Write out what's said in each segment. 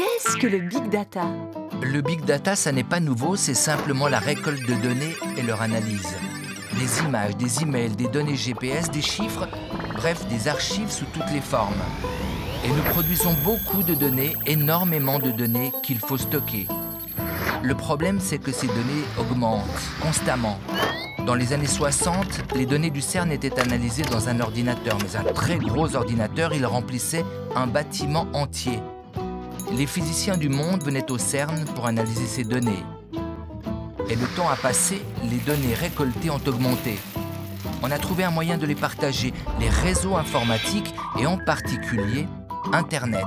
Qu'est-ce que le Big Data? Le Big Data, ça n'est pas nouveau, c'est simplement la récolte de données et leur analyse. Des images, des emails, des données GPS, des chiffres, bref, des archives sous toutes les formes. Et nous produisons beaucoup de données, énormément de données qu'il faut stocker. Le problème, c'est que ces données augmentent constamment. Dans les années 60, les données du CERN étaient analysées dans un ordinateur, mais un très gros ordinateur, il remplissait un bâtiment entier. Les physiciens du monde venaient au CERN pour analyser ces données. Et le temps a passé, les données récoltées ont augmenté. On a trouvé un moyen de les partager, les réseaux informatiques et en particulier Internet.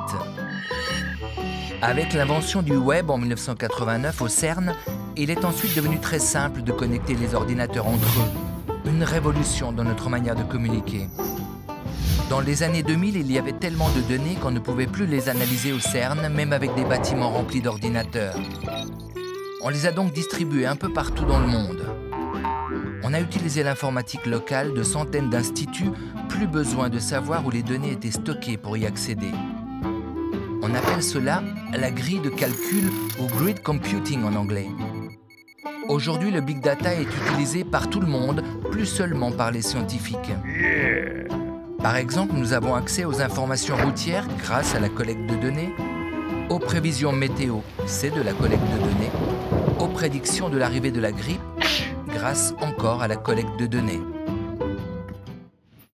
Avec l'invention du web en 1989 au CERN, il est ensuite devenu très simple de connecter les ordinateurs entre eux. Une révolution dans notre manière de communiquer. Dans les années 2000, il y avait tellement de données qu'on ne pouvait plus les analyser au CERN, même avec des bâtiments remplis d'ordinateurs. On les a donc distribués un peu partout dans le monde. On a utilisé l'informatique locale de centaines d'instituts, plus besoin de savoir où les données étaient stockées pour y accéder. On appelle cela la grille de calcul ou grid computing en anglais. Aujourd'hui, le Big Data est utilisé par tout le monde, plus seulement par les scientifiques. Par exemple, nous avons accès aux informations routières grâce à la collecte de données, aux prévisions météo, c'est de la collecte de données, aux prédictions de l'arrivée de la grippe, grâce encore à la collecte de données.